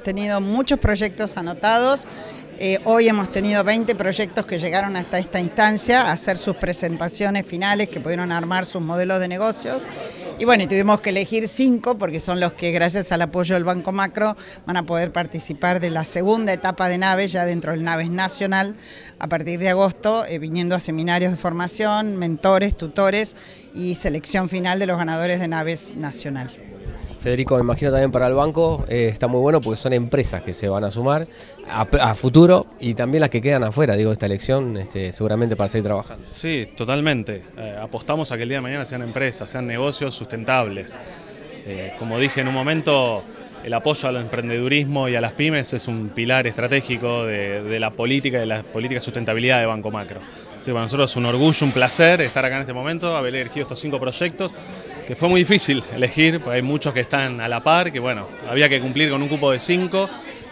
hemos tenido muchos proyectos anotados. Hoy hemos tenido 20 proyectos que llegaron hasta esta instancia a hacer sus presentaciones finales, que pudieron armar sus modelos de negocios. Y bueno, tuvimos que elegir 5 porque son los que, gracias al apoyo del Banco Macro, van a poder participar de la segunda etapa de Naves, ya dentro del Naves Nacional, a partir de agosto, viniendo a seminarios de formación, mentores, tutores y selección final de los ganadores de Naves Nacional. Federico, me imagino también para el banco está muy bueno porque son empresas que se van a sumar a futuro y también las que quedan afuera, digo, de esta elección, seguramente para seguir trabajando. Sí, totalmente. Apostamos a que el día de mañana sean empresas, sean negocios sustentables. Como dije en un momento, el apoyo al emprendedurismo y a las pymes es un pilar estratégico de la política y de la política de sustentabilidad de Banco Macro. Así que para nosotros es un orgullo, un placer estar acá en este momento, haber elegido estos 5 proyectos, que fue muy difícil elegir, porque hay muchos que están a la par, que bueno, había que cumplir con un cupo de 5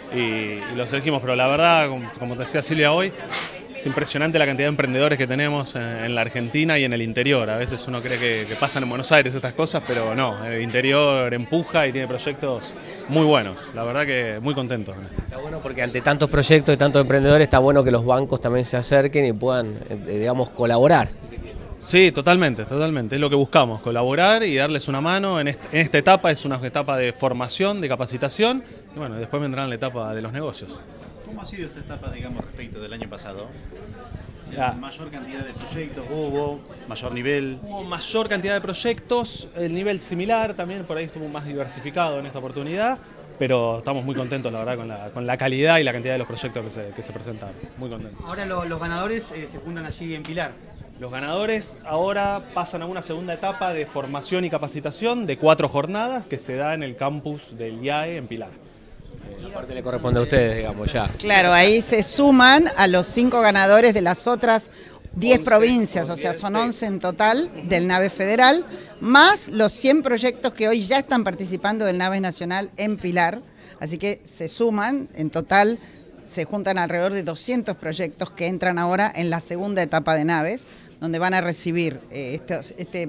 y los elegimos, pero la verdad, como te decía Silvia hoy, es impresionante la cantidad de emprendedores que tenemos en la Argentina y en el interior. A veces uno cree que pasan en Buenos Aires estas cosas, pero no, el interior empuja y tiene proyectos muy buenos. La verdad que muy contentos. Está bueno porque ante tantos proyectos y tantos emprendedores está bueno que los bancos también se acerquen y puedan, digamos, colaborar. Sí, totalmente, totalmente. Es lo que buscamos, colaborar y darles una mano. En esta etapa es una etapa de formación, de capacitación, y bueno, después vendrá la etapa de los negocios. ¿Cómo ha sido esta etapa, digamos, respecto del año pasado? O Ya. sea, mayor cantidad de proyectos hubo, mayor nivel. Hubo mayor cantidad de proyectos, el nivel similar también, por ahí estuvo más diversificado en esta oportunidad, pero estamos muy contentos, la verdad, con la calidad y la cantidad de los proyectos que se presentaron. Muy contentos. Ahora los ganadores se juntan allí en Pilar. Los ganadores ahora pasan a una segunda etapa de formación y capacitación de 4 jornadas que se da en el campus del IAE en Pilar. La parte le corresponde a ustedes, digamos, ya. Claro, ahí se suman a los 5 ganadores de las otras 10 provincias, o sea, son 11 en total del Naves Federal, más los 100 proyectos que hoy ya están participando del Naves Nacional en Pilar, así que se suman, en total se juntan alrededor de 200 proyectos que entran ahora en la segunda etapa de Naves, donde van a recibir esta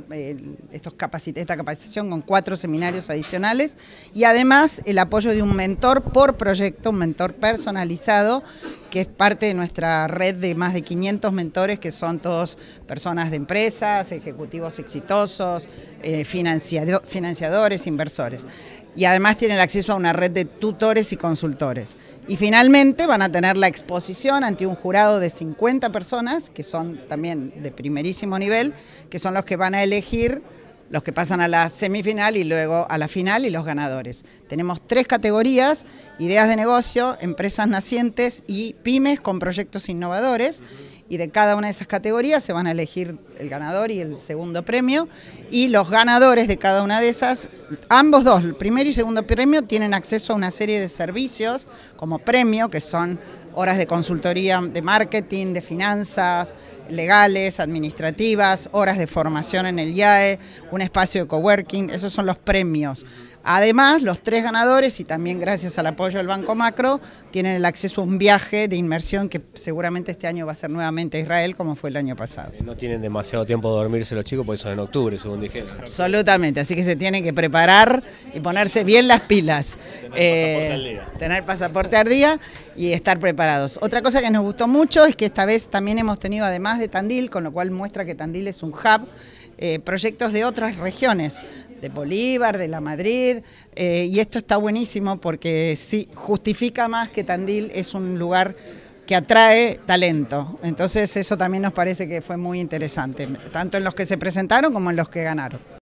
capacitación con 4 seminarios adicionales y además el apoyo de un mentor por proyecto, un mentor personalizado, que es parte de nuestra red de más de 500 mentores, que son todos personas de empresas, ejecutivos exitosos, financiadores, inversores. Y además tienen acceso a una red de tutores y consultores. Y finalmente van a tener la exposición ante un jurado de 50 personas, que son también de primerísimo nivel, que son los que van a elegir los que pasan a la semifinal y luego a la final y los ganadores. Tenemos 3 categorías: ideas de negocio, empresas nacientes y pymes con proyectos innovadores. Y de cada una de esas categorías se van a elegir el ganador y el segundo premio. Y los ganadores de cada una de esas, ambos dos, el primer y segundo premio, tienen acceso a una serie de servicios como premio, que son horas de consultoría de marketing, de finanzas, legales, administrativas, horas de formación en el IAE, un espacio de coworking. Esos son los premios. Además, los 3 ganadores, y también gracias al apoyo del Banco Macro, tienen el acceso a un viaje de inmersión que seguramente este año va a ser nuevamente a Israel, como fue el año pasado. No tienen demasiado tiempo de dormirse los chicos porque son en octubre, según dijeron. Absolutamente, así que se tienen que preparar y ponerse bien las pilas. Tener pasaporte al día y estar preparados. Otra cosa que nos gustó mucho es que esta vez también hemos tenido, además de Tandil, con lo cual muestra que Tandil es un hub, proyectos de otras regiones, de Bolívar, de La Madrid, y esto está buenísimo porque sí justifica más que Tandil es un lugar que atrae talento. Entonces eso también nos parece que fue muy interesante, tanto en los que se presentaron como en los que ganaron.